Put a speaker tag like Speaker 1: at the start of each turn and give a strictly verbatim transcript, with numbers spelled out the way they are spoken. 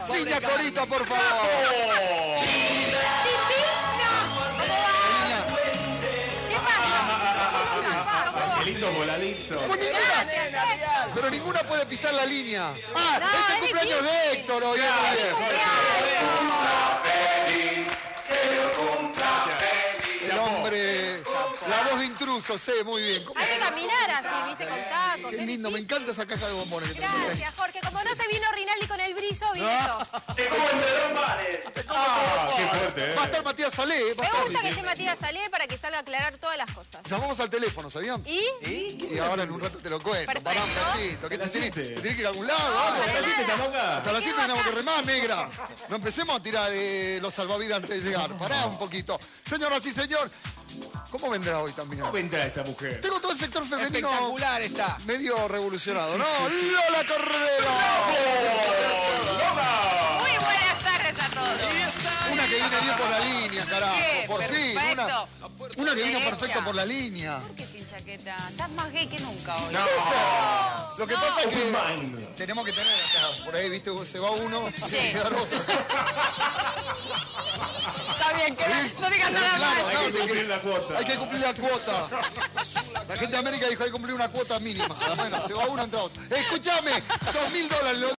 Speaker 1: Niña Corita, por favor.
Speaker 2: ¿Qué pasa?
Speaker 3: Qué lindo voladito.
Speaker 1: Fue ninguna, pero ninguna puede pisar la línea. Ah,
Speaker 2: No,
Speaker 1: es el
Speaker 2: es
Speaker 1: cumpleaños de
Speaker 2: difícil.
Speaker 1: Héctor hoy. Muy bien. El hombre, la voz de intruso, sé, muy bien.
Speaker 2: Hay que caminar así, viste, con tacos.
Speaker 1: Qué
Speaker 2: es
Speaker 1: lindo, me
Speaker 2: difícil.
Speaker 1: encanta esa caja de bombones que tenés.
Speaker 2: Gracias, Jorge. Como no se vino Rinaldi con el brillo, vine yo.
Speaker 3: Ah, qué fuerte,
Speaker 1: Va a
Speaker 3: eh.
Speaker 1: estar Matías Salé. Va a
Speaker 2: Me
Speaker 1: estar...
Speaker 2: gusta que esté Matías Salé para que salga a aclarar todas las cosas.
Speaker 1: Llamamos al teléfono, ¿sabían?
Speaker 2: ¿Y?
Speaker 1: Y ahora en un rato te lo cuento.
Speaker 2: Perfecto.
Speaker 1: Pará un cachito. ¿Qué te
Speaker 3: las
Speaker 1: tiene,
Speaker 3: siete.
Speaker 1: te tiene que ir a algún lado?
Speaker 2: No,
Speaker 1: algo?
Speaker 2: para
Speaker 3: ¿Hasta las siete
Speaker 2: nada.
Speaker 3: estamos acá?
Speaker 1: Hasta las siete
Speaker 2: Quedo
Speaker 1: tenemos que
Speaker 2: acá.
Speaker 1: remar, negra. No empecemos a tirar eh, los salvavidas antes de llegar. Pará un poquito. Señoras y señor, ¿cómo vendrá hoy también?
Speaker 3: ¿Cómo vendrá esta mujer?
Speaker 1: Tengo todo el sector femenino
Speaker 4: Espectacular está.
Speaker 1: medio revolucionado. ¡No! ¡Lola Cordero!
Speaker 2: Muy buenas tardes a todos.
Speaker 1: Una que viene bien por la línea, carajo.
Speaker 2: ¿Qué?
Speaker 1: Por fin. Una,
Speaker 2: Perfecto.
Speaker 1: una que vino
Speaker 2: Derecha.
Speaker 1: perfecta por la línea.
Speaker 2: ¿Por qué sin chaqueta? Estás más gay que nunca hoy.
Speaker 1: Lo que pasa es que
Speaker 3: Mind.
Speaker 1: tenemos que tener acá, por ahí, viste, se va uno y se queda rosa.
Speaker 2: Está bien, que no digas nada
Speaker 1: Claro,
Speaker 2: más.
Speaker 3: Hay que
Speaker 1: claro,
Speaker 3: cumplir la cuota.
Speaker 1: Hay que cumplir la cuota. La gente de América dijo hay que cumplir una cuota mínima. Bueno, se va uno, entra otro. Escúchame, dos mil dólares.